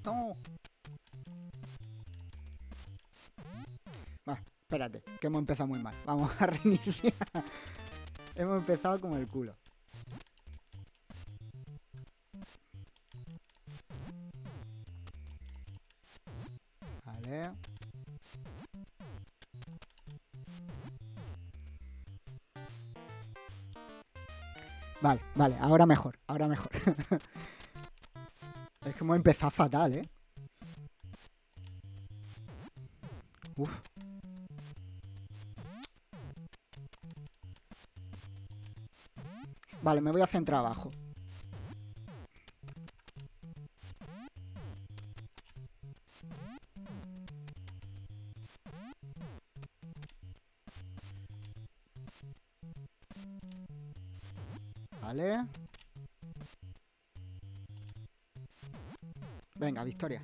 No. Va, espérate, que hemos empezado muy mal. Vamos a reiniciar. Hemos empezado como el culo. Vale. Vale, vale, ahora mejor, ahora mejor. Es que hemos empezado fatal, ¿eh? Uf. Vale, me voy a centrar abajo. Vale. Venga, victoria.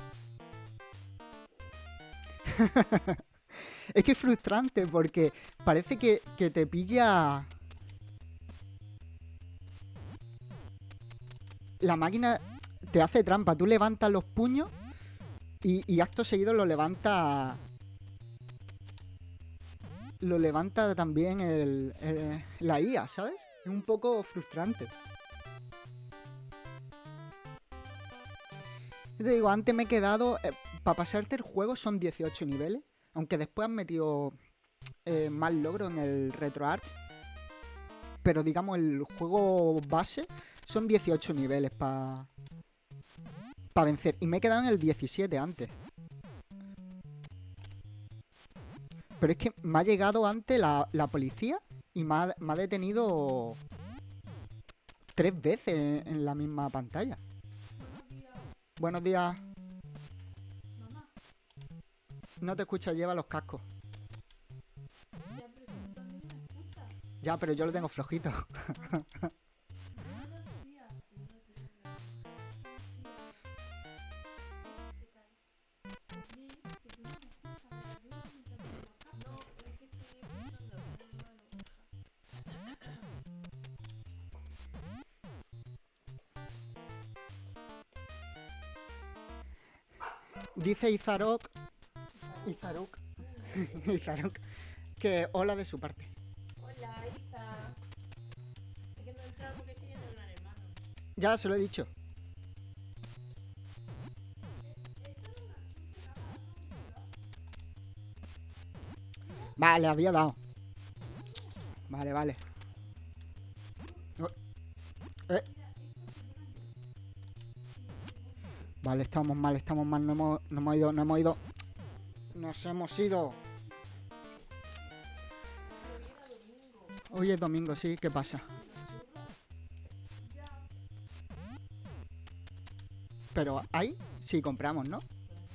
Es que es frustrante porque parece que te pilla... La máquina te hace trampa. Tú levantas los puños y acto seguido lo levanta... Lo levanta también la IA, ¿sabes? Es un poco frustrante. Te digo, antes me he quedado... para pasarte el juego son 18 niveles. Aunque después han metido más logros en el RetroArch. Pero digamos, el juego base son 18 niveles para vencer. Y me he quedado en el 17 antes. Pero es que me ha llegado antes la policía y me ha detenido 3 veces en la misma pantalla. Buenos días. Mamá, No te escucho, lleva los cascos. ya, pero tú también me escuchas. Ya, pero yo lo tengo flojito. Buenos días. Bien, que tú no me escuchas, pero yo no te entiendo los cascos. No, es que estoy escuchando a mi hermano. Dice Izarok. Izarok. Izarok. Que hola de su parte. Hola, Isa. Es que no he entrado porque estoy viendo Gran Hermano. Ya se lo he dicho. Vale, había dado. Vale, vale. Oh, Vale, estamos mal, estamos mal. No hemos ido, no hemos ido. Nos hemos ido. Hoy es domingo, sí, ¿qué pasa? Pero hay, sí, compramos, ¿no?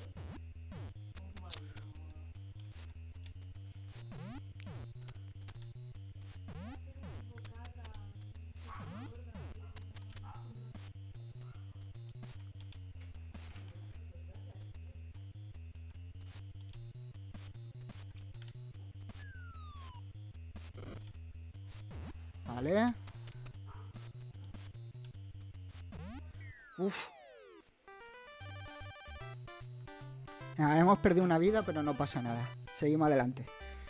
Vale. Uf. Hemos perdido una vida, pero no pasa nada. Seguimos adelante.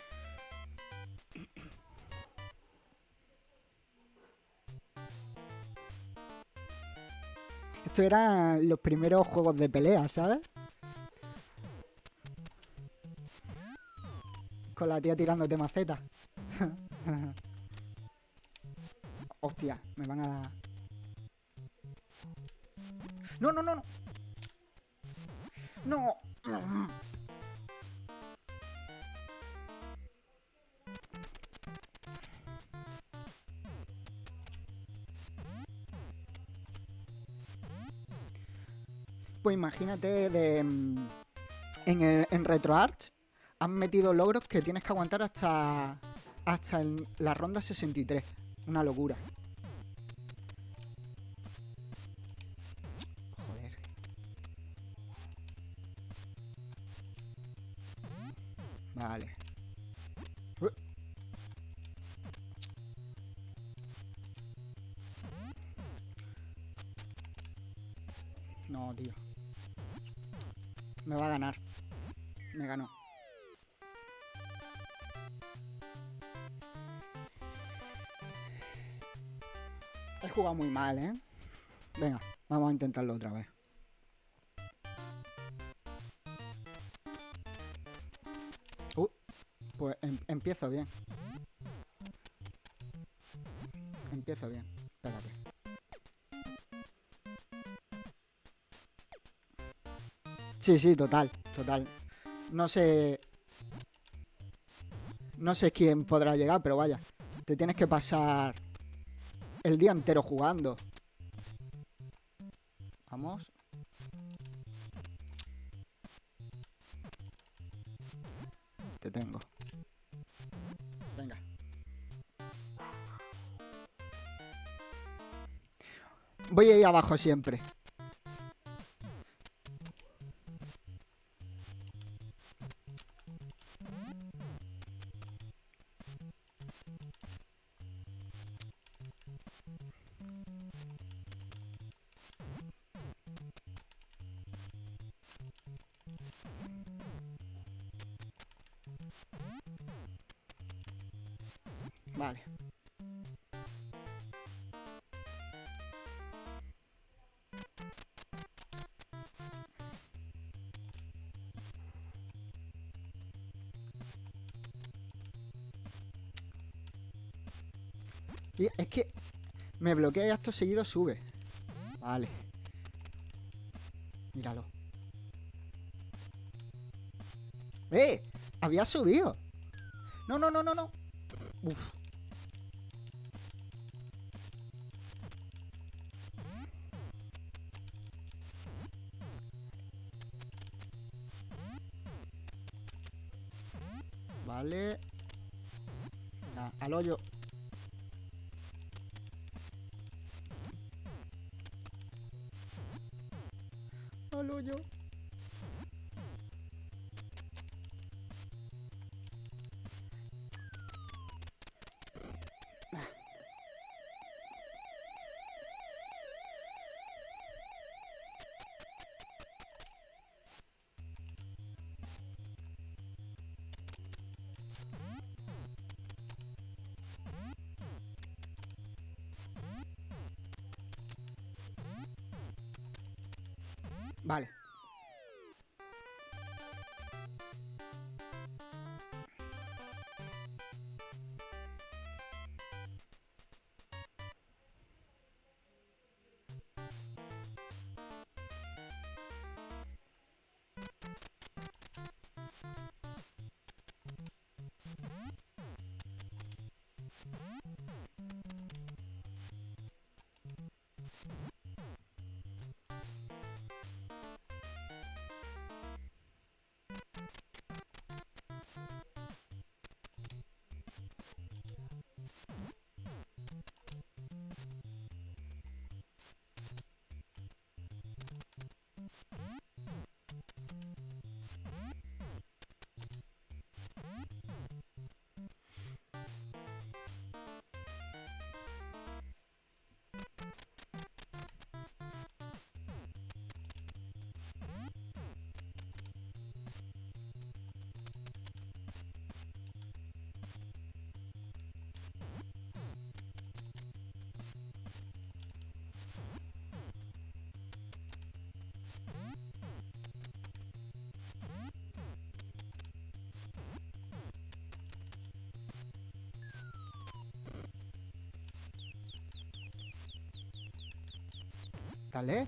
Estos eran los primeros juegos de pelea, ¿sabes? Con la tía tirándote macetas. Hostia, me van a... ¡No, no, no, no! ¡No! Pues imagínate en RetroArch han metido logros que tienes que aguantar hasta la ronda 63. Una locura. Joder. Vale. No, tío. Me va a ganar. Me ganó. He jugado muy mal, ¿eh? Venga, vamos a intentarlo otra vez. Pues empiezo bien. Empiezo bien. Espérate. Sí, sí, total, total. No sé... No sé quién podrá llegar, pero vaya. Te tienes que pasar el día entero jugando. Vamos. Te tengo. Venga. Voy a ir abajo siempre. Vale. Y es que me bloquea y acto seguido sube. Vale. Míralo. ¡Eh! Había subido. No, no, no, no, no. Uf. Vale. Venga, al hoyo. Al hoyo. Vale. Dale.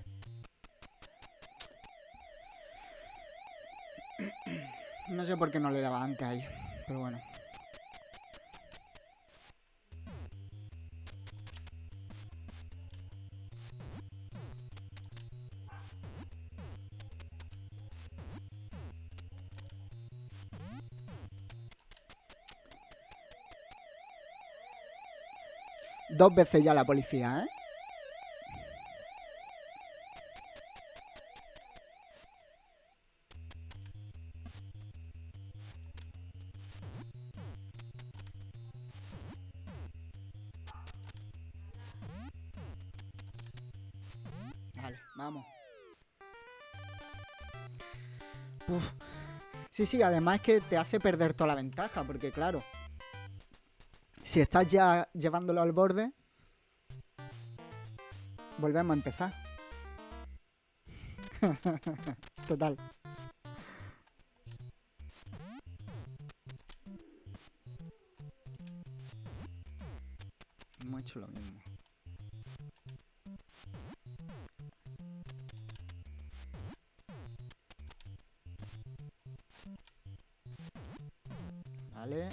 No sé por qué no le daba antes ahí. Pero bueno. Dos veces ya la policía, ¿eh? Vale, vamos. Uf. Sí, sí, además es que te hace perder toda la ventaja, porque claro, si estás ya llevándolo al borde, volvemos a empezar. Total. Hemos hecho lo mismo. Vale.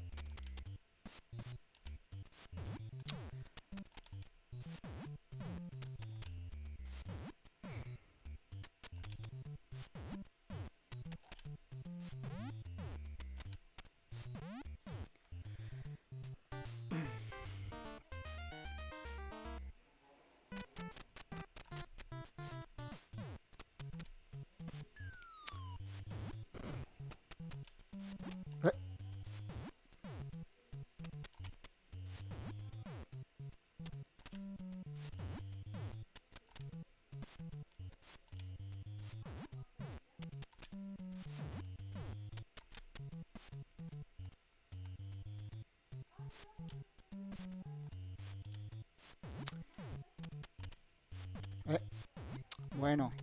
Bueno.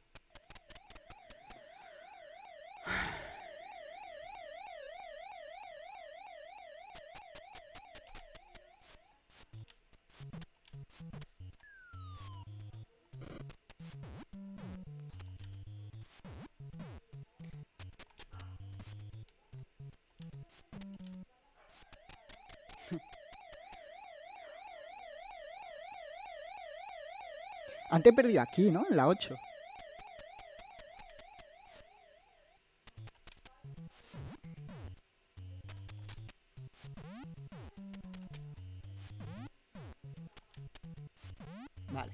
Antes perdió aquí, ¿no? En la 8. Vale.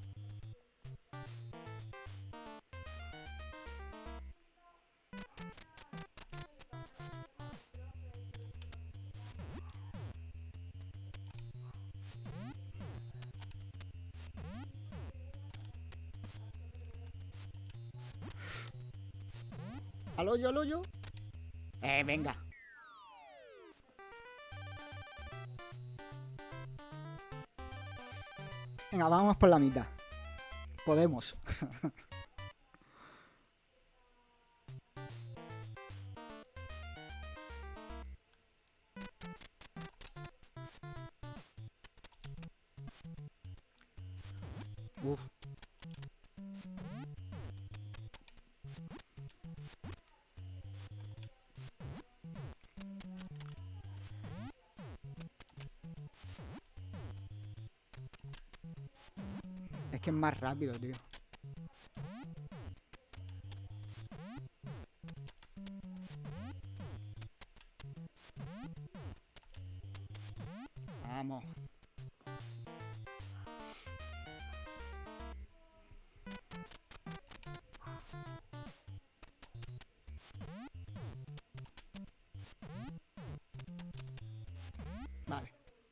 Al hoyo, al hoyo. Venga. Venga, vamos por la mitad. Podemos. Uf. Es que es más rápido, tío. Vamos. Vale.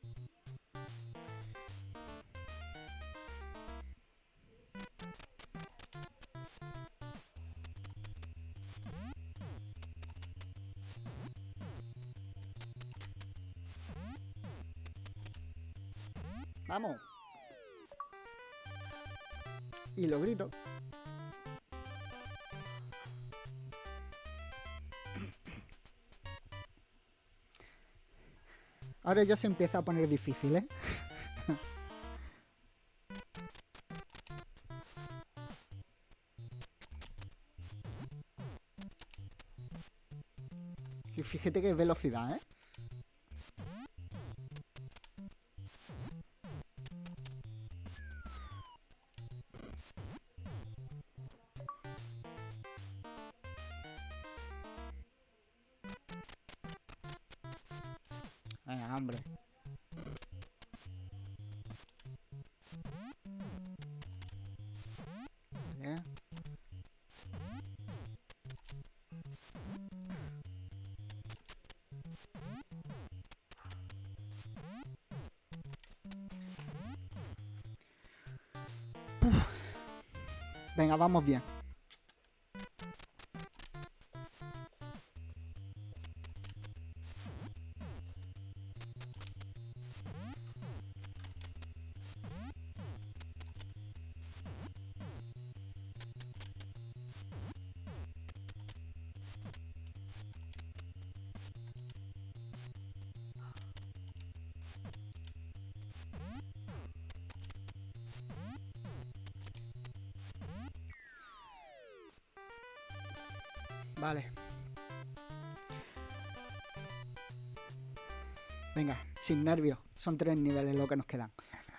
Vamos. Y lo grito. Ahora ya se empieza a poner difícil, ¿eh? Y fíjate que velocidad, ¿eh? Venga, hombre. Vale. Venga, vamos bien. Vale. Venga, sin nervios. Son 3 niveles lo que nos quedan.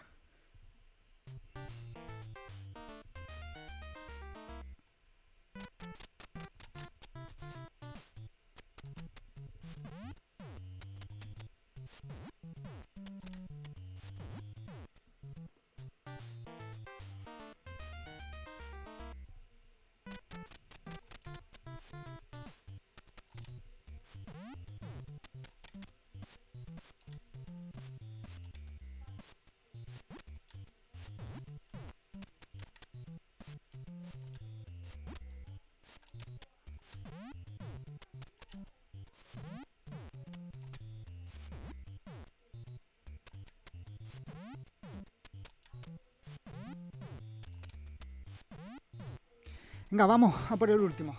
Venga, vamos a por el último.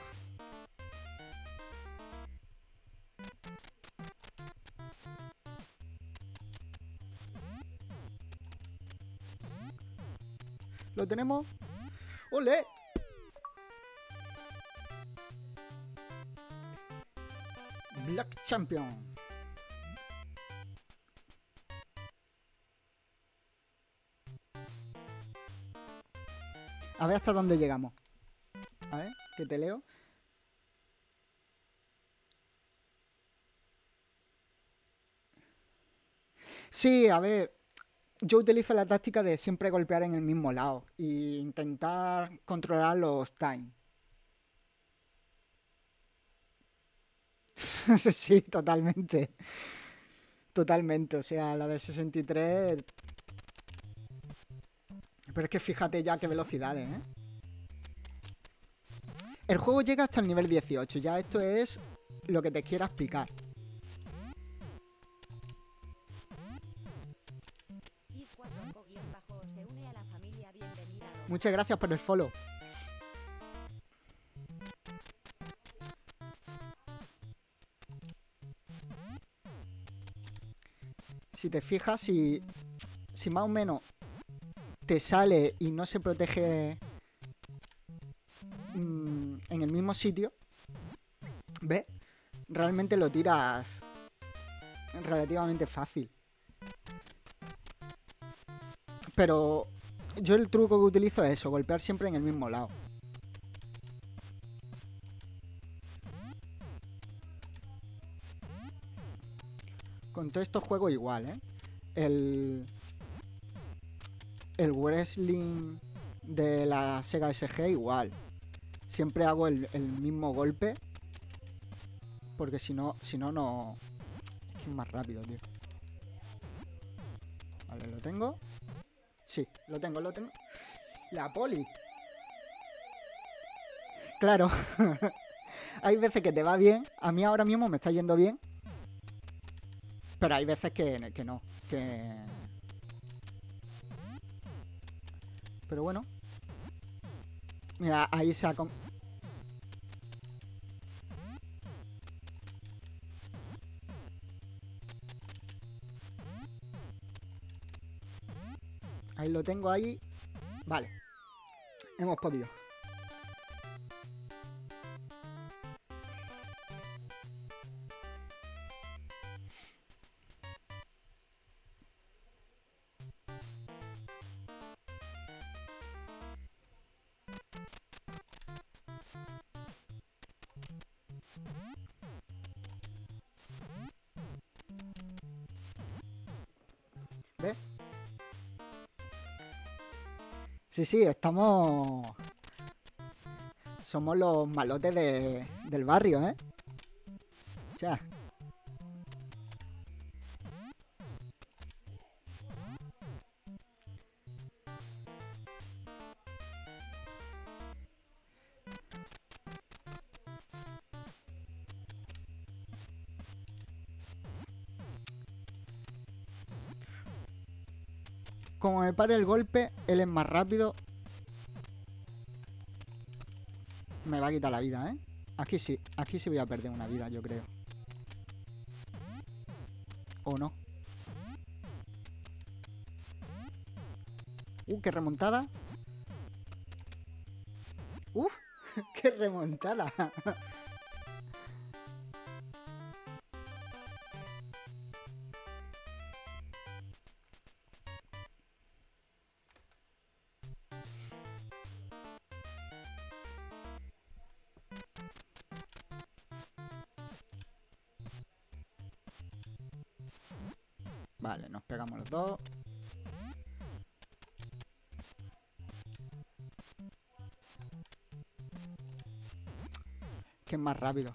¿Lo tenemos? ¡Ole! Black Champion. A ver hasta dónde llegamos. A ver, que te leo. Sí, a ver. Yo utilizo la táctica de siempre golpear en el mismo lado e intentar controlar los times. Sí, totalmente. Totalmente. O sea, la de 63. Pero es que fíjate ya qué velocidades, ¿eh? El juego llega hasta el nivel 18. Ya esto es lo que te quiera explicar. Muchas gracias por el follow. Si te fijas, si más o menos te sale y no se protege en el mismo sitio, ¿ves? Realmente lo tiras relativamente fácil. Pero yo el truco que utilizo es eso, golpear siempre en el mismo lado. Con todos estos juegos igual, ¿eh? El wrestling de la Sega SG igual. Siempre hago el mismo golpe. Porque si no, no... Es que es más rápido, tío. Vale, ¿lo tengo? Sí, lo tengo. La poli. Claro. Hay veces que te va bien. A mí ahora mismo me está yendo bien. Pero hay veces que no. Pero bueno. Mira, ahí se ha... Ahí lo tengo ahí. Vale. Hemos podido. ¿Ves? Sí, estamos... Somos los malotes del barrio, ¿eh? O sea... Como me pare el golpe, él es más rápido. Me va a quitar la vida, ¿eh? Aquí sí voy a perder una vida, yo creo. ¿O no? ¡Qué remontada! ¡Uf! ¡Qué remontada! Vale, nos pegamos los dos. Que es más rápido.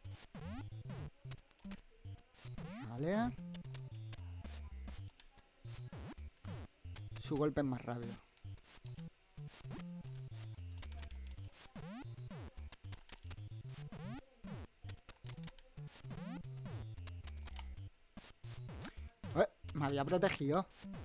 Vale. Su golpe es más rápido. Me había protegido.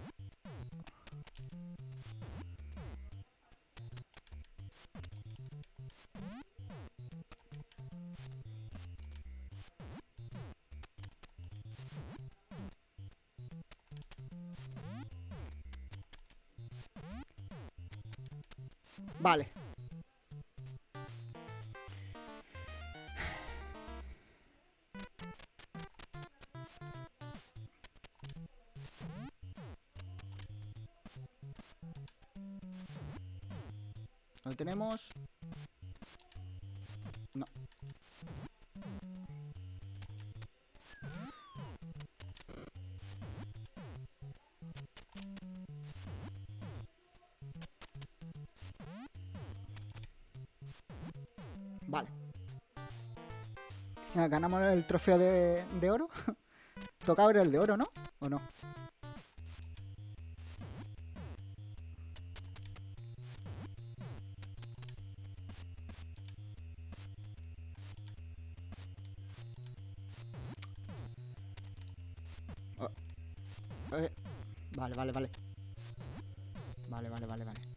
Vale. ¿Lo tenemos? No. Vale. Ganamos el trofeo de oro. Toca ahora el de oro, ¿no? ¿O no? Oh. Vale, vale, vale. Vale, vale, vale, vale.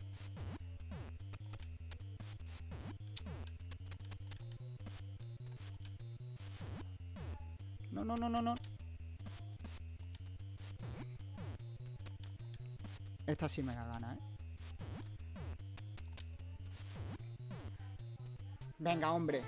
No, no, no, no, no. Esta sí me la gana, ¿eh? Venga, hombre.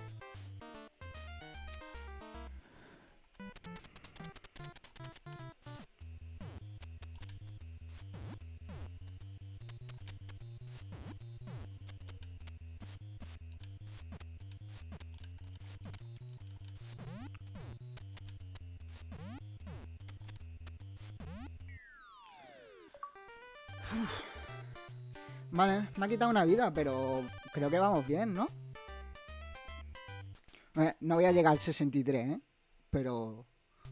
Vale, me ha quitado una vida, pero creo que vamos bien, ¿no? No voy a llegar al 63, ¿eh? Pero...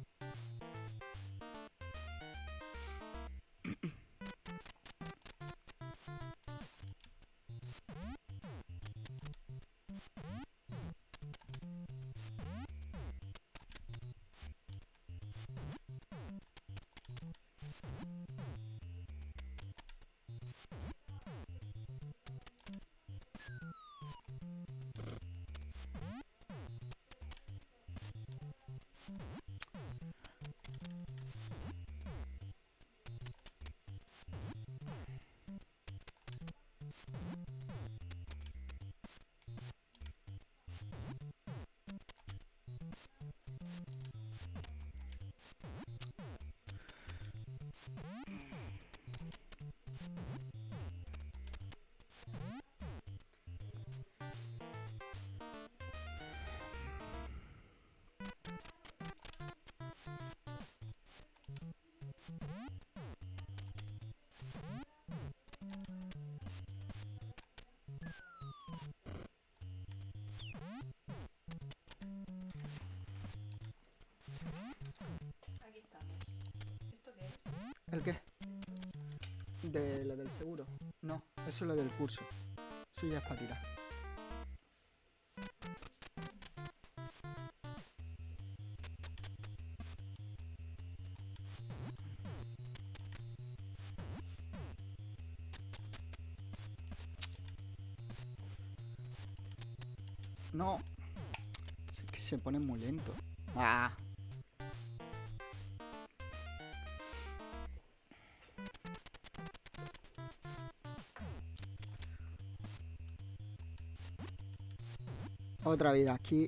Aquí estamos. ¿Esto qué es? ¿El qué? De lo del seguro. No, eso es lo del curso. Eso ya es para tirar. No. Es que se pone muy lento. Ah. Otra vida aquí.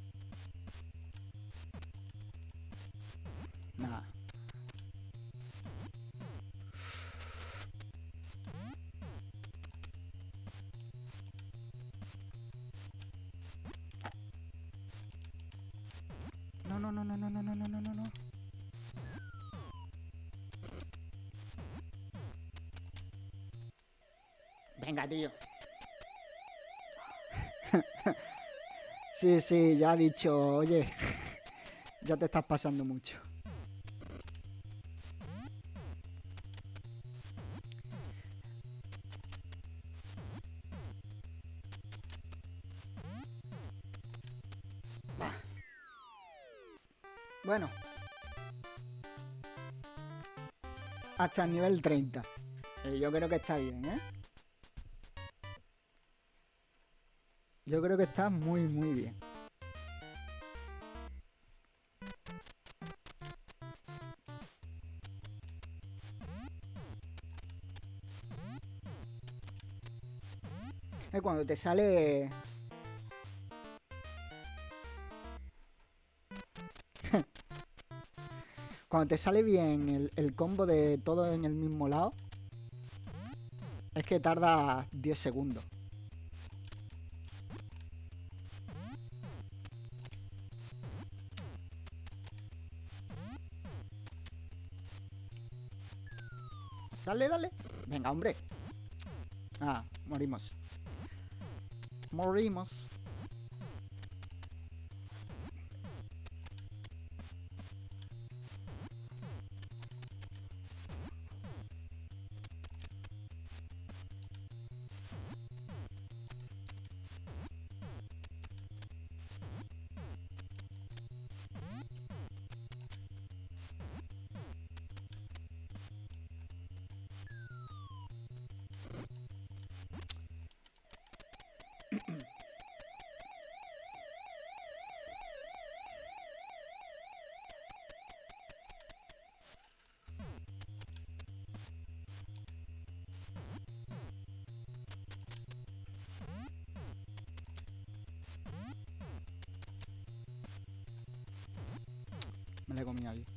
Nada. No, no, no, no, no, no, no, no, no, no, no. Venga, tío. Sí, sí, ya ha dicho, oye, ya te estás pasando mucho. Va. Bueno, hasta el nivel 30. Yo creo que está bien, ¿eh? Yo creo que está muy, muy bien. Cuando te sale... Cuando te sale bien el combo de todo en el mismo lado, es que tarda 10 segundos. Dale, dale. Venga, hombre. Ah, morimos. Morimos. Me la he comido ahí.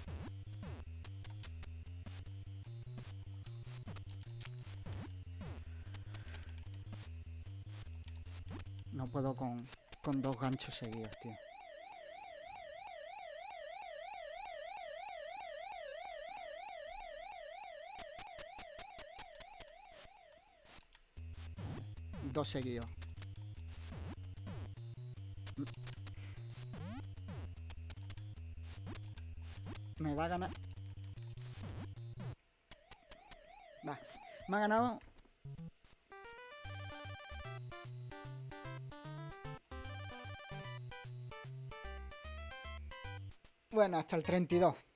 No puedo con dos ganchos seguidos, tío. Dos seguidos. Me va a ganar. Va. Me ha ganado. Bueno, hasta el 32.